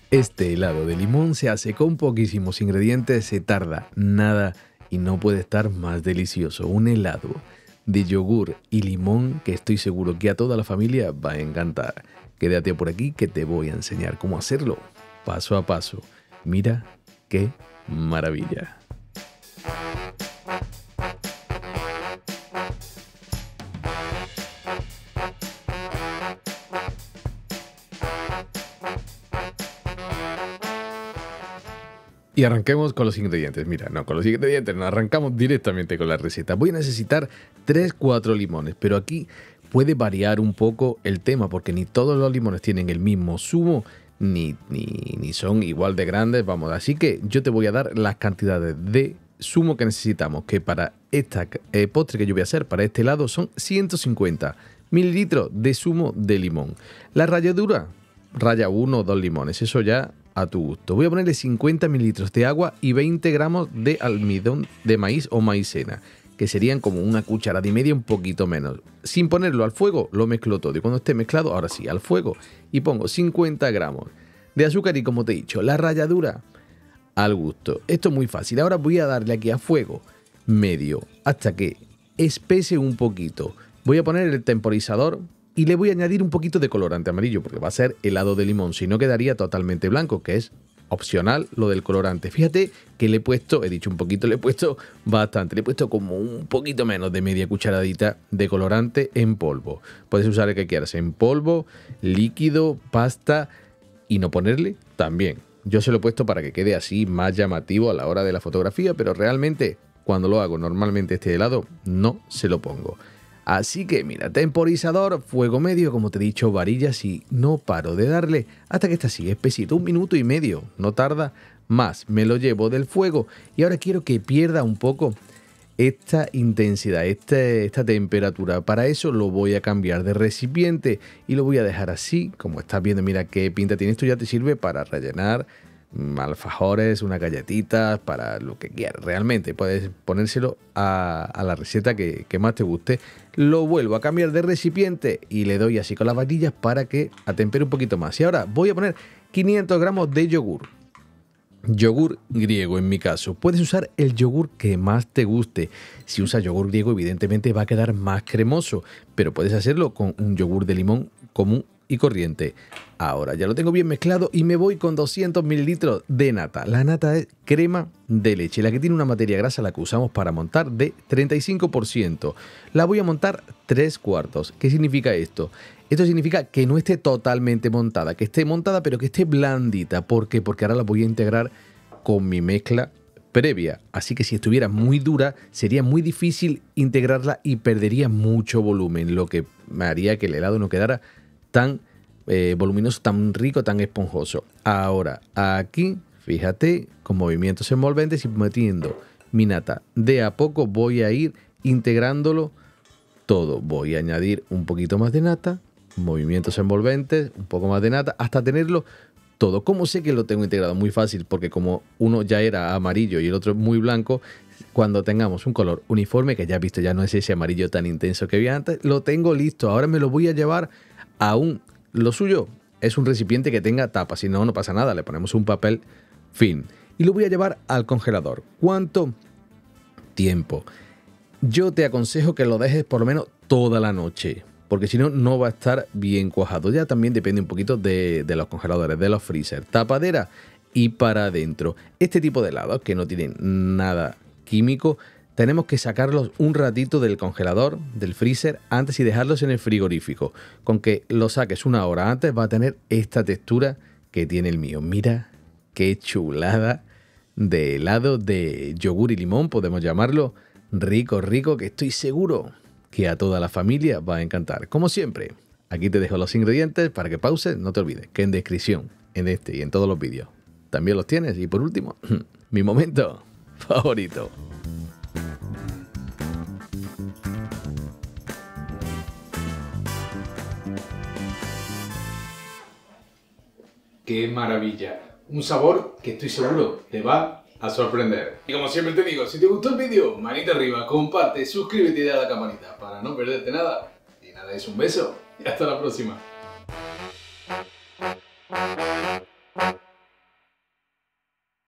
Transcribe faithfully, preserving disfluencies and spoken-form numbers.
Este helado de limón se hace con poquísimos ingredientes, se tarda nada y no puede estar más delicioso. Un helado de yogur y limón que estoy seguro que a toda la familia va a encantar. Quédate por aquí que te voy a enseñar cómo hacerlo paso a paso. Mira qué maravilla. Y arranquemos con los ingredientes. Mira, no, con los ingredientes no, arrancamos directamente con la receta. Voy a necesitar tres cuatro limones, pero aquí puede variar un poco el tema porque ni todos los limones tienen el mismo zumo, ni, ni, ni son igual de grandes, vamos. Así que yo te voy a dar las cantidades de zumo que necesitamos, que para esta eh, postre que yo voy a hacer, para este helado, son ciento cincuenta mililitros de zumo de limón. La ralladura, raya uno o dos limones, eso ya a tu gusto. Voy a ponerle cincuenta mililitros de agua y veinte gramos de almidón de maíz o maicena, que serían como una cucharada y media, un poquito menos. Sin ponerlo al fuego, lo mezclo todo. Y cuando esté mezclado, ahora sí, al fuego. Y pongo cincuenta gramos de azúcar y, como te he dicho, la ralladura al gusto. Esto es muy fácil. Ahora voy a darle aquí a fuego medio hasta que espese un poquito. Voy a poner el temporizador y le voy a añadir un poquito de colorante amarillo porque va a ser helado de limón, si no quedaría totalmente blanco, que es opcional lo del colorante. Fíjate que le he puesto, he dicho un poquito, le he puesto bastante, le he puesto como un poquito menos de media cucharadita de colorante en polvo. Puedes usar el que quieras, en polvo, líquido, pasta, y no ponerle también. Yo se lo he puesto para que quede así más llamativo a la hora de la fotografía, pero realmente cuando lo hago normalmente este helado no se lo pongo. Así que mira, temporizador, fuego medio, como te he dicho, varillas, y no paro de darle hasta que está así, espesito, un minuto y medio, no tarda más. Me lo llevo del fuego y ahora quiero que pierda un poco esta intensidad, esta, esta temperatura. Para eso lo voy a cambiar de recipiente y lo voy a dejar así, como estás viendo. Mira qué pinta tiene esto, ya te sirve para rellenar alfajores, unas galletitas, para lo que quieras. Realmente puedes ponérselo a, a la receta que, que más te guste. Lo vuelvo a cambiar de recipiente y le doy así con las varillas para que atempere un poquito más. Y ahora voy a poner quinientos gramos de yogur. Yogur griego en mi caso. Puedes usar el yogur que más te guste. Si usas yogur griego, evidentemente va a quedar más cremoso, pero puedes hacerlo con un yogur de limón común y corriente. Ahora ya lo tengo bien mezclado y me voy con doscientos mililitros de nata. La nata es crema de leche, la que tiene una materia grasa, la que usamos para montar, de treinta y cinco por ciento. La voy a montar tres cuartos. ¿Qué significa esto? Esto significa que no esté totalmente montada, que esté montada pero que esté blandita. ¿Por qué? Porque ahora la voy a integrar con mi mezcla previa. Así que si estuviera muy dura, sería muy difícil integrarla y perdería mucho volumen, lo que me haría que el helado no quedara tan eh, voluminoso, tan rico, tan esponjoso. Ahora, aquí, fíjate, con movimientos envolventes y metiendo mi nata de a poco, voy a ir integrándolo todo. Voy a añadir un poquito más de nata, movimientos envolventes, un poco más de nata, hasta tenerlo todo. ¿Cómo sé que lo tengo integrado? Muy fácil, porque como uno ya era amarillo y el otro muy blanco, cuando tengamos un color uniforme, que ya has visto, ya no es ese amarillo tan intenso que había antes, lo tengo listo. Ahora me lo voy a llevar a un... Lo suyo es un recipiente que tenga tapa, si no, no pasa nada, le ponemos un papel film. Y lo voy a llevar al congelador. ¿Cuánto tiempo? Yo te aconsejo que lo dejes por lo menos toda la noche, porque si no, no va a estar bien cuajado. Ya también depende un poquito de, de los congeladores, de los freezer. Tapadera y para adentro. Este tipo de helados que no tienen nada químico, tenemos que sacarlos un ratito del congelador, del freezer, antes y dejarlos en el frigorífico. Con que lo saques una hora antes va a tener esta textura que tiene el mío. Mira qué chulada de helado de yogur y limón, podemos llamarlo. Rico, rico, que estoy seguro que a toda la familia va a encantar. Como siempre, aquí te dejo los ingredientes para que pauses. No te olvides que en descripción, en este y en todos los vídeos, también los tienes. Y por último, mi momento favorito. ¡Qué maravilla! Un sabor que estoy seguro te va a sorprender. Y como siempre te digo, si te gustó el vídeo, manita arriba, comparte, suscríbete y dale a la campanita para no perderte nada. Y nada, es un beso y hasta la próxima.